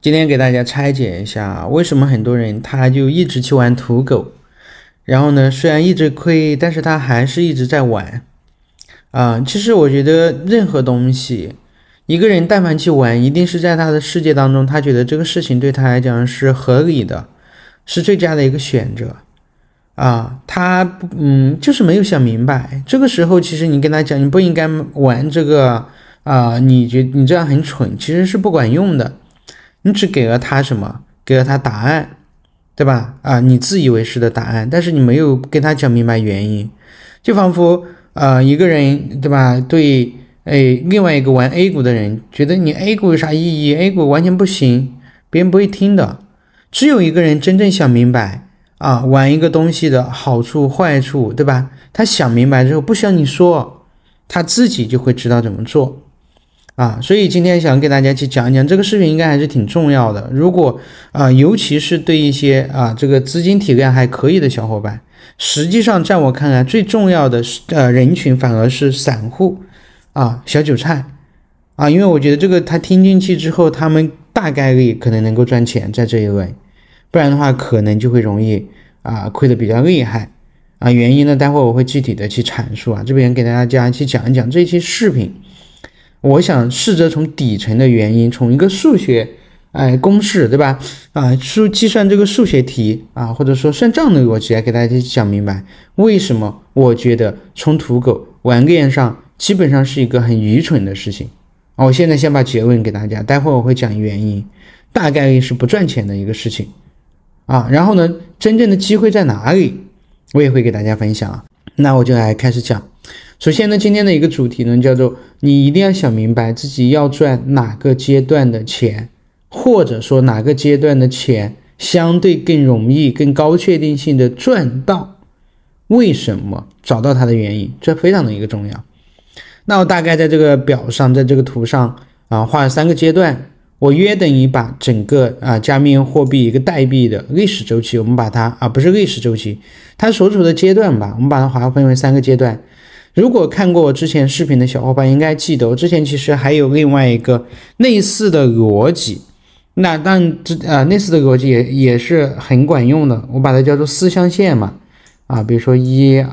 今天给大家拆解一下，为什么很多人他就一直去玩土狗，然后呢，虽然一直亏，但是他还是一直在玩其实我觉得任何东西，一个人但凡去玩，一定是在他的世界当中，他觉得这个事情对他来讲是合理的，是最佳的一个选择他就是没有想明白。这个时候，其实你跟他讲你不应该玩这个你觉得你这样很蠢，其实是不管用的。你只给了他什么？给了他答案，对吧？你自以为是的答案，但是你没有跟他讲明白原因，就仿佛一个人，对吧？对，另外一个玩 A 股的人觉得你 A 股有啥意义 ？A 股完全不行，别人不会听的。只有一个人真正想明白玩一个东西的好处坏处，对吧？他想明白之后，不需要你说，他自己就会知道怎么做。所以今天想给大家去讲一讲这个视频，应该还是挺重要的。如果尤其是对一些这个资金体量还可以的小伙伴，实际上在我看来，最重要的人群反而是散户小韭菜因为我觉得这个他听进去之后，他们大概率可能能够赚钱在这一轮，不然的话可能就会容易亏得比较厉害原因呢，待会我会具体的去阐述这边给大家去讲一讲这一期视频。我想试着从底层的原因，从一个数学公式，对吧计算这个数学题或者说算账的逻辑来给大家讲明白，为什么我觉得冲土狗玩链上基本上是一个很愚蠢的事情我现在先把结论给大家，待会我会讲原因，大概率是不赚钱的一个事情然后呢，真正的机会在哪里，我也会给大家分享那我就来开始讲。首先呢，今天的一个主题呢，叫做你一定要想明白自己要赚哪个阶段的钱，或者说哪个阶段的钱相对更容易、更高确定性的赚到。为什么？找到它的原因，这非常的一个重要。那我大概在这个表上，在这个图上画了3个阶段，我约等于把整个加密货币一个代币的历史周期，我们把它不是历史周期，它所处的阶段吧，我们把它划分为3个阶段。如果看过我之前视频的小伙伴应该记得，我之前其实还有另外一个类似的逻辑，那类似的逻辑也是很管用的，我把它叫做4象限嘛比如说1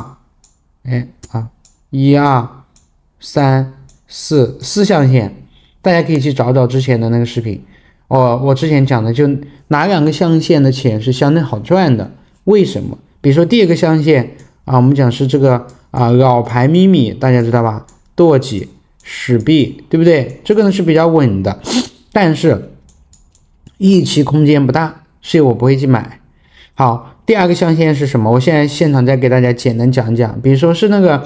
2 3 4象限，大家可以去找找之前的那个视频我之前讲的就哪2个象限的钱是相对好赚的，为什么？比如说第2个象限我们讲是这个老牌咪咪，大家知道吧？舵机、史币，对不对？这个呢是比较稳的，但是预期空间不大，所以我不会去买。好，第2个象限是什么？我现在现场再给大家简单讲讲，比如说是那个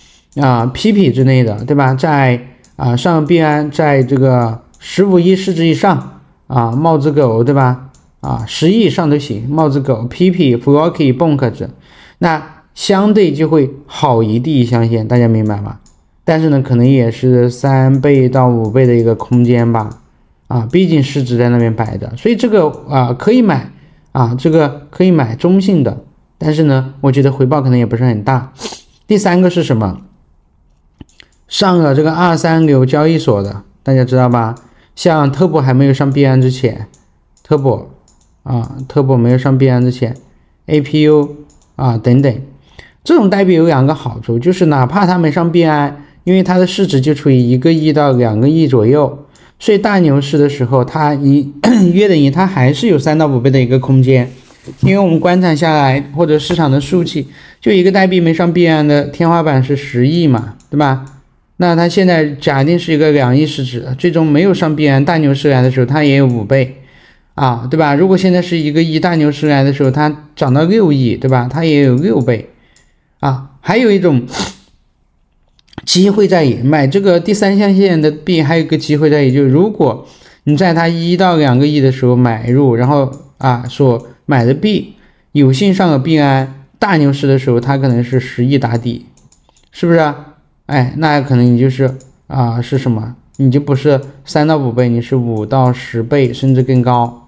PP 之类的，对吧？在上币安，在这个15亿市值以上帽子狗，对吧？10亿以上都行，帽子狗、PP、Floki、Bonk 那相对就会好于第1象限，大家明白吗？但是呢，可能也是3倍到5倍的一个空间吧毕竟市值在那边摆的，所以这个可以买这个可以买中性的，但是呢，我觉得回报可能也不是很大。第3个是什么？上了这个23流交易所的，大家知道吧？像特博还没有上币安之前，特博没有上币安之前 ，APU 等等。这种代币有2个好处，就是哪怕它没上币安，因为它的市值就处于1个亿到2个亿左右，所以大牛市的时候，它约等于它还是有3到5倍的一个空间。因为我们观察下来，或者市场的数据，就一个代币没上币安的天花板是10亿嘛，对吧？那它现在假定是一个2亿市值，最终没有上币安，大牛市来的时候，它也有5倍对吧？如果现在是1个亿，大牛市来的时候，它涨到6亿，对吧？它也有6倍。还有一种机会在于买这个第3象限的币，还有一个机会在于，就是如果你在它1到2个亿的时候买入，然后所买的币有幸上了币安，大牛市的时候它可能是10亿打底，是不是那可能你就是是什么？你就不是3到5倍，你是5到10倍甚至更高。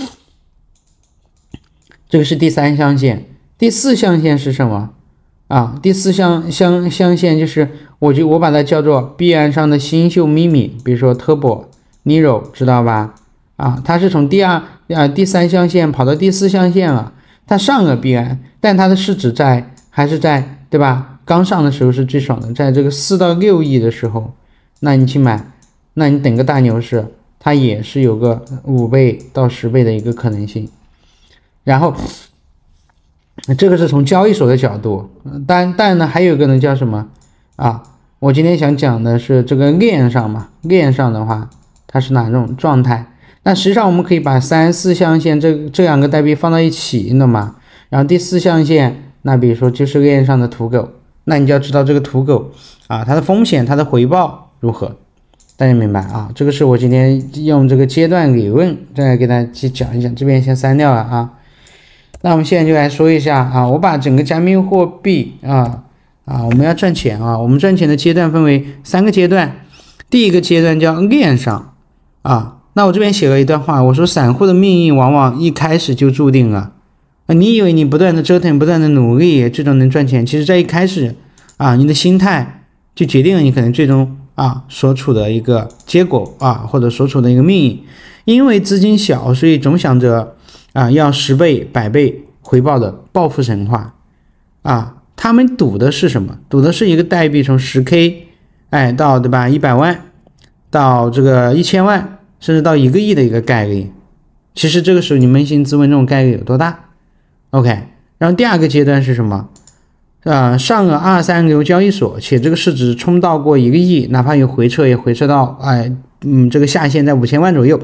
这个是第3象限。第4象限是什么？第4象限就是我把它叫做币安上的新秀秘密，比如说 Turbo、Nero， 知道吧？ 它是从第三象限跑到第4象限了，它上个必然，但它的市值还是在，对吧？刚上的时候是最爽的，在这个4到6亿的时候，那你去买，那你等个大牛市，它也是有个5倍到10倍的一个可能性。然后这个是从交易所的角度，但呢还有一个呢叫什么我今天想讲的是这个链上嘛，链上的话它是哪种状态？那实际上我们可以把3、4象限这两个代币放到一起，你懂吗？然后第4象限，那比如说就是链上的土狗，那你就要知道这个土狗它的风险、它的回报如何，大家明白这个是我今天用这个阶段理论再给大家去讲一讲，这边先删掉了那我们现在就来说一下我把整个加密货币我们要赚钱我们赚钱的阶段分为3个阶段。第一个阶段叫链上那我这边写了一段话，我说散户的命运往往一开始就注定了你以为你不断的折腾、不断的努力最终能赚钱，其实在一开始你的心态就决定了你可能最终所处的一个结果或者所处的一个命运。因为资金小，所以总想着要10倍、100倍回报的暴富神话他们赌的是什么？赌的是一个代币从10K 到对吧100万到这个1000万甚至到1个亿的一个概率。其实这个时候你扪心自问，这种概率有多大 ？OK， 然后第二个阶段是什么？上了2、3流交易所，且这个市值冲到过1个亿，哪怕有回撤也回撤到这个下限在5000万左右。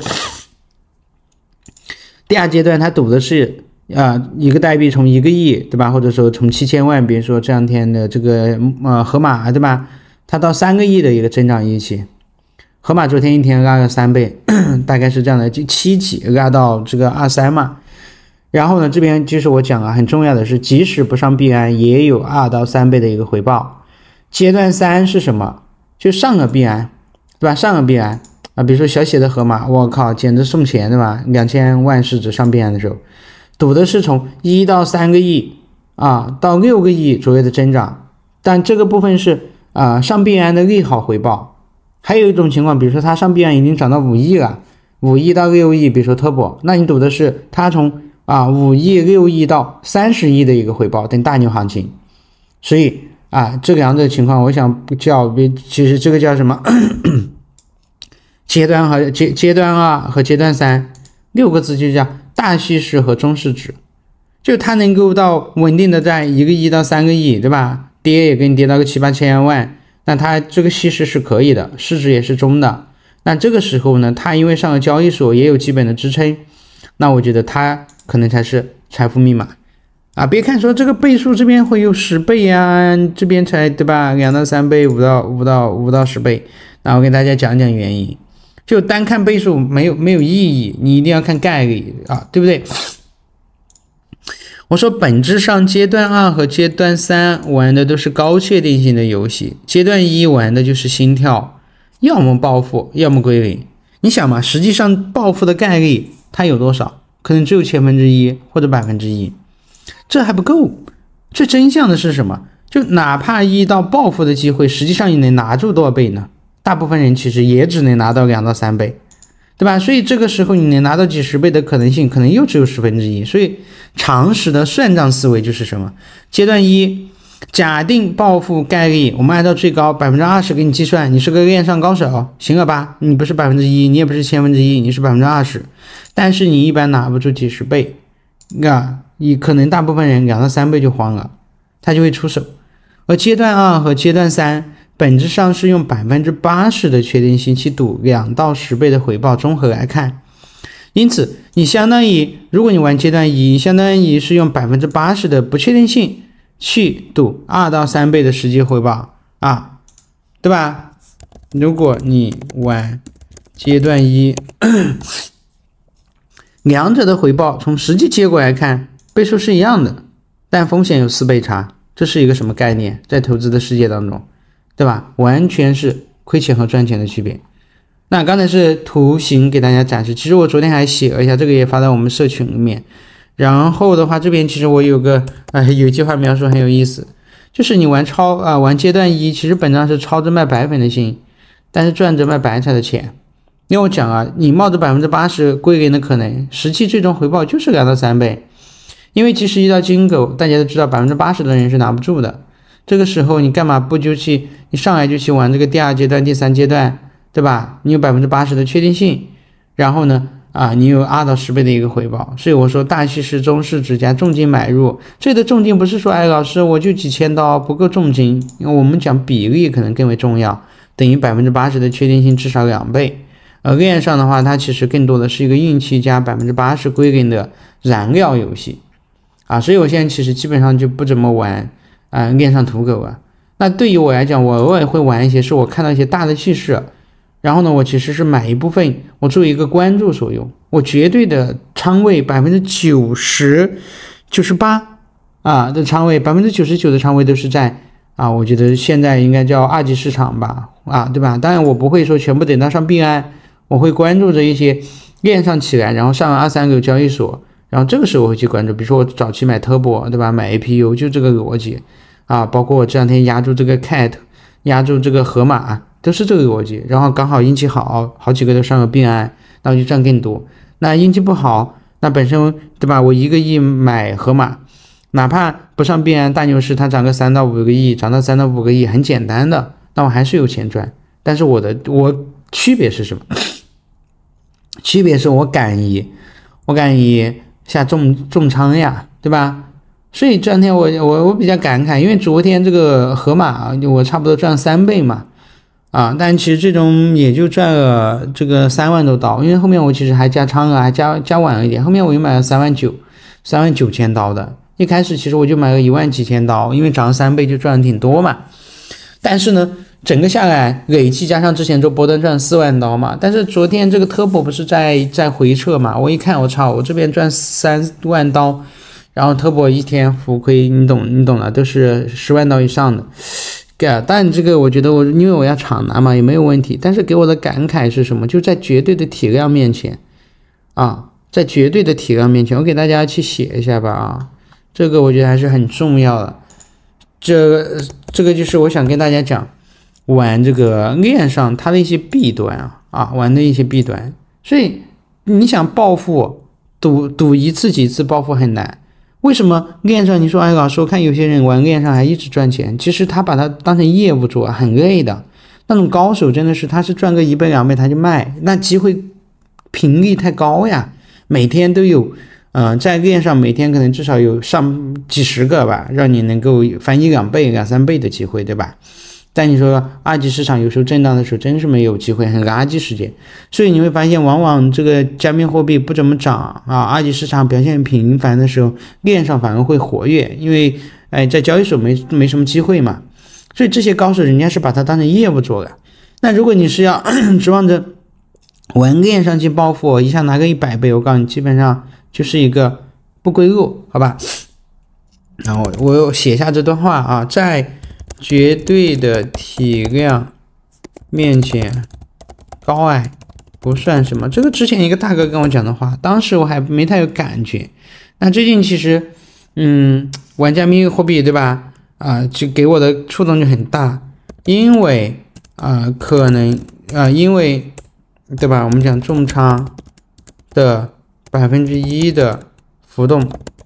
第二阶段他赌的是一个代币从1个亿对吧，或者说从7000万，比如说这两天的这个河马对吧，它到3个亿的一个增长预期。河马昨天一天拉了3倍，大概是这样的，就7几拉到这个23嘛。然后呢，这边就是我讲很重要的是，即使不上币安，也有2到3倍的一个回报。阶段3是什么？就上个币安，对吧？上个币安比如说小写的河马，我靠，简直送钱对吧？2000万市值上币安的时候，赌的是从1到3个亿到6个亿左右的增长，但这个部分是上币安的利好回报。还有一种情况，比如说它上币安已经涨到5亿了，5亿到6亿，比如说Turbo，那你赌的是它从5亿、6亿到30亿的一个回报，等大牛行情。所以这两种情况，我想其实这个叫什么？阶段2和阶段3，6个字就叫大趋势和中市值，就它能够到稳定的在1个亿到3个亿，对吧？跌也给你跌到个7、8千万。那它这个趋势是可以的，市值也是中的。那这个时候呢，它因为上了交易所也有基本的支撑，那我觉得它可能才是财富密码别看说这个倍数这边会有10倍这边才对吧，2到3倍，5到10倍。那我给大家讲讲原因，就单看倍数没有意义，你一定要看概率对不对？我说本质上阶段2和阶段3玩的都是高确定性的游戏，阶段1玩的就是心跳，要么暴富要么归零。你想嘛，实际上暴富的概率它有多少？可能只有1/1000或者1%，这还不够。最真相的是什么？就哪怕1到暴富的机会，实际上你能拿住多少倍呢？大部分人其实也只能拿到2到3倍，对吧？所以这个时候你能拿到几10倍的可能性可能又只有1/10。所以常识的算账思维就是什么？阶段1假定暴富概率，我们按照最高20%给你计算，你是个链上高手，行了吧？你不是1%，你也不是1/1000，你是20%，但是你一般拿不住几10倍你可能大部分人2到3倍就慌了，他就会出手。而阶段2和阶段3本质上是用80%的确定性去赌2到10倍的回报，综合来看。因此你相当于，如果你玩阶段1，相当于是用80%的不确定性去赌2到3倍的实际回报对吧？如果你玩阶段1两者的回报从实际结果来看倍数是一样的，但风险有4倍差，这是一个什么概念？在投资的世界当中，对吧？完全是亏钱和赚钱的区别。那刚才是图形给大家展示，其实我昨天还写了一下，这个也发到我们社群里面。然后的话，这边其实我有一句话描述很有意思，就是你玩阶段1，其实本质上是操着卖白粉的心，但是赚着卖白菜的钱。 因为我讲啊，你冒着80%归零的可能，实际最终回报就是2到3倍。因为其实遇到金狗，大家都知道80%的人是拿不住的。这个时候你干嘛不就去，你上来就去玩这个第2阶段、第3阶段，对吧？你有80%的确定性，然后呢，你有2到10倍的一个回报。所以我说大趋势、中市值加重金买入。这里的重金不是说，老师我就几千刀不够重金，因为我们讲比例可能更为重要，等于80%的确定性至少2倍。而链上的话，它其实更多的是一个运气加80%归零的燃料游戏所以我现在其实基本上就不怎么玩链上土狗啊。那对于我来讲，我偶尔会玩一些，是我看到一些大的趋势，然后呢，我其实是买一部分，我作为一个关注所用，我绝对的仓位90%、98%的仓位，99%的仓位都是在我觉得现在应该叫二级市场吧对吧？当然我不会说全部等到上币安，我会关注着一些链上起来，然后上2、3个交易所，然后这个时候我会去关注，比如说我早期买 Turbo 对吧，买 APU 就这个逻辑包括我这两天压住这个 Cat， 压住这个河马，都是这个逻辑。然后刚好运气好，好几个都上了币安，那我就赚更多。那运气不好，那本身对吧，我1个亿买河马，哪怕不上币安大牛市，它涨个3到5个亿，涨到3到5个亿，很简单的，那我还是有钱赚。但是我区别是什么？区别是我敢于下重仓呀，对吧？所以这两天我比较感慨，因为昨天这个河马我差不多赚3倍嘛但其实最终也就赚了这个3万多刀，因为后面我其实还加仓了，还加晚了一点，后面我又买了39000刀的。一开始其实我就买了1万几千刀，因为涨了3倍就赚了挺多嘛。但是呢，整个下来累计加上之前做波段赚4万刀嘛，但是昨天这个 Turbo 不是在回撤嘛，我一看我操，我这边赚3万刀，然后 Turbo 一天浮亏，你懂的，都是10万刀以上的。但这个我觉得因为我要长拿嘛也没有问题，但是给我的感慨是什么？就在绝对的体量面前在绝对的体量面前，我给大家去写一下吧这个我觉得还是很重要的。这个就是我想跟大家讲玩这个链上它的一些弊端玩的一些弊端。所以你想暴富，赌一次几次暴富很难。为什么链上你说老师我看有些人玩链上还一直赚钱，其实他把它当成业务做很累的。那种高手真的是他是赚个1倍2倍他就卖，那机会频率太高呀，每天都有在链上每天可能至少有上几十个吧，让你能够翻1、2倍、2、3倍的机会，对吧？但你说二级市场有时候震荡的时候真是没有机会，很垃圾时间。所以你会发现往往这个加密货币不怎么涨二级市场表现频繁的时候，链上反而会活跃，因为在交易所没什么机会嘛。所以这些高手人家是把它当成业务做的。那如果你是要指望着玩链上去暴富，一下拿个100倍，我告诉你基本上就是一个不归路，好吧？然后我写下这段话在绝对的体量面前，高矮不算什么。这个之前一个大哥跟我讲的话，当时我还没太有感觉。那最近其实玩加密货币对吧就给我的触动就很大，因为可能因为对吧，我们讲重仓的1%的浮动，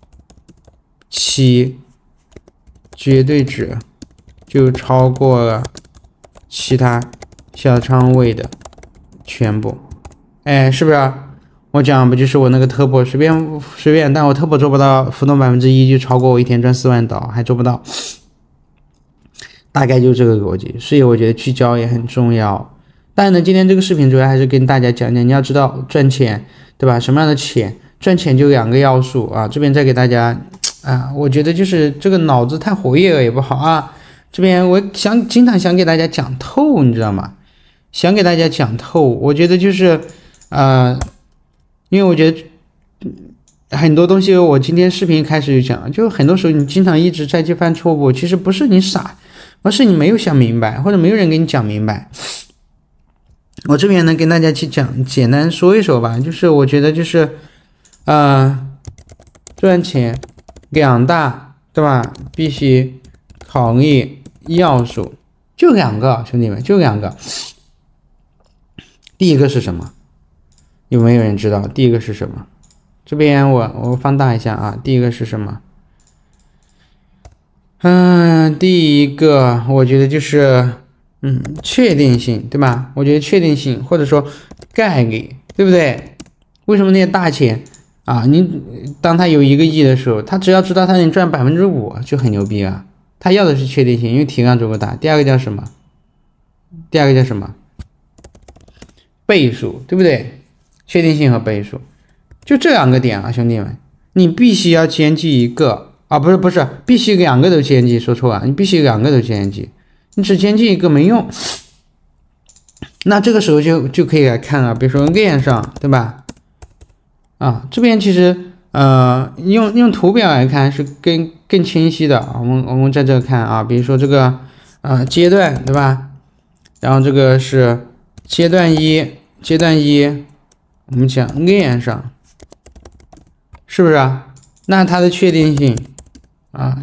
其绝对值就超过了其他小仓位的全部。是不是我讲不就是我那个Turbo随便，但我Turbo做不到浮动1%就超过我一天赚4万刀，还做不到。大概就这个逻辑，所以我觉得聚焦也很重要。但呢，今天这个视频主要还是跟大家讲讲，你要知道赚钱，对吧？什么样的钱？赚钱就2个要素这边再给大家我觉得就是这个脑子太活跃了也不好这边我经常想给大家讲透，你知道吗？想给大家讲透，我觉得就是因为我觉得很多东西我今天视频开始就讲了，就很多时候你经常一直在去犯错误，其实不是你傻，而是你没有想明白，或者没有人给你讲明白。我这边能跟大家去讲，简单说一说吧，就是我觉得就是赚钱2大对吧必须考虑要素，就2个，兄弟们，就2个。第一个是什么？ 有没有人知道？第一个是什么？这边我放大一下啊，第一个是什么？第一个我觉得就是确定性，对吧？我觉得确定性或者说概率，对不对？为什么那些大钱啊，你当他有1个亿的时候，他只要知道他能赚5%就很牛逼啊。他要的是确定性，因为体量足够大。第二个叫什么？倍数，对不对？确定性和倍数，就这2个点啊，兄弟们，你必须要兼具一个啊，不是，必须2个都兼具，说错了，你必须2个都兼具，你只兼具一个没用。那这个时候就可以来看啊，比如说链上，对吧？啊，这边其实用图表来看是更清晰的。我们在这看啊，比如说这个阶段，对吧？然后这个是阶段一，我们讲链上，是不是啊？那它的确定性啊，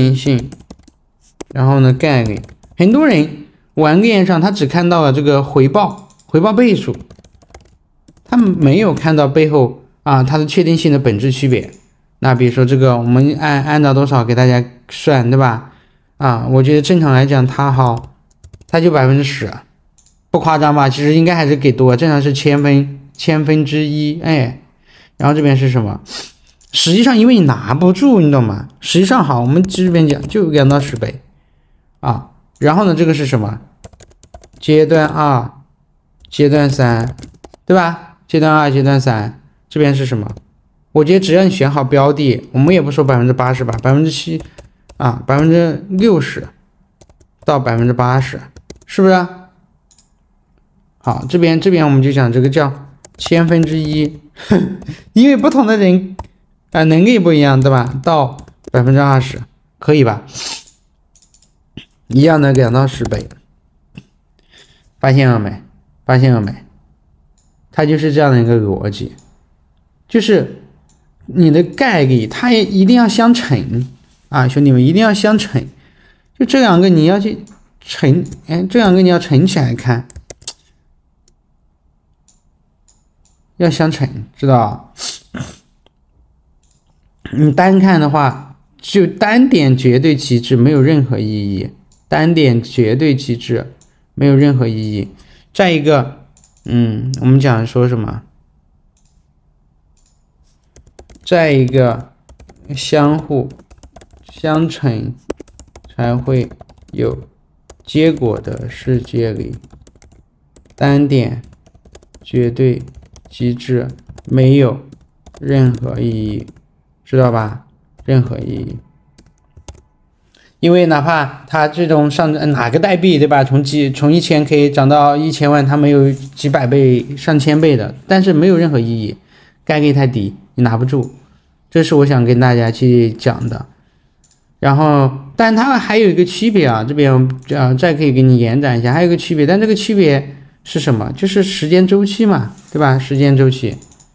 然后呢概率，很多人玩链上他只看到了这个回报倍数，他没有看到背后啊它的确定性的本质区别。那比如说这个我们按照多少给大家算，对吧？啊，我觉得正常来讲它就10%，不夸张吧？其实应该还是给多，正常是千分之一，哎，然后这边是什么？实际上因为你拿不住，你懂吗？实际上好，我们这边讲就2到10倍啊。然后呢，这个是什么？阶段2、阶段3，对吧？阶段2、阶段3，这边是什么？我觉得只要你选好标的，我们也不说80%吧，7%啊，60%到80%，是不是？好，这边我们就讲这个叫千分之一，因为不同的人能力不一样，对吧？到20%可以吧？一样的2到10倍，发现了没？它就是这样的一个逻辑，就是你的概率它也一定要相乘啊，兄弟们一定要相乘，就这2个你要去乘，这2个你要乘起来看。要相乘，知道？你单看的话，就单点绝对极致没有任何意义。再一个，我们讲说什么？再一个，相互相乘才会有结果的世界里，单点绝对极致没有任何意义，知道吧？任何意义。因为哪怕它这种上哪个代币，对吧？从1000可以涨到1000万，它没有几百倍、上千倍的，但是没有任何意义，概率太低，你拿不住。这是我想跟大家去讲的。然后，但它还有一个区别啊，这边再可以给你延展一下，还有一个区别，但这个区别是什么？就是时间周期嘛，对吧？时间周期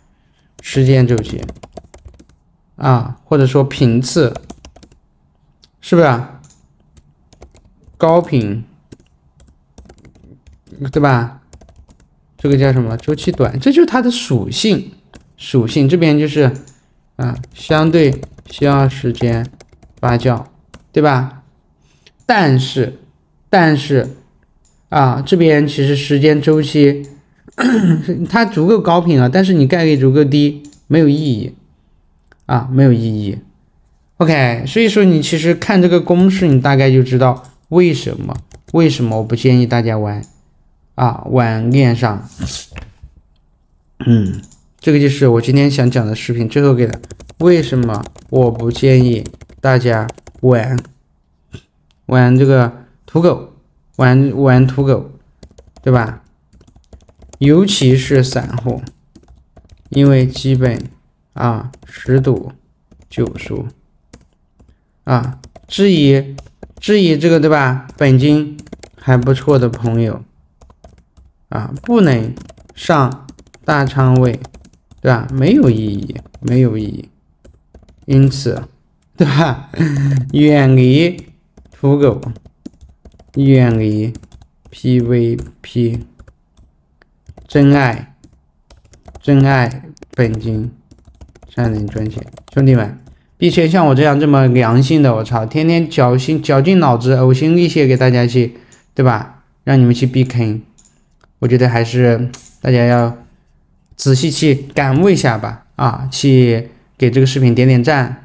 啊，或者说频次，是不是啊？高频，对吧？这个叫什么？周期短，这就是它的属性。这边就是相对需要时间发酵，对吧？但是这边其实时间周期它足够高频啊，但是你概率足够低，没有意义没有意义。OK， 所以说你其实看这个公式，你大概就知道为什么我不建议大家玩链上。这个就是我今天想讲的视频最后给的，为什么我不建议大家玩这个土狗，玩土狗，对吧？尤其是散户，因为基本10赌9输质疑这个，对吧？本金还不错的朋友不能上大仓位，对吧？没有意义。因此，对吧？远离土狗，远离 PVP，珍爱真爱本金，才能赚钱。兄弟们，币圈像我这样这么良心的，我操，天天绞尽脑汁、呕心沥血给大家去，对吧？让你们去避坑，我觉得还是大家要仔细去感悟一下吧，啊，去给这个视频点赞。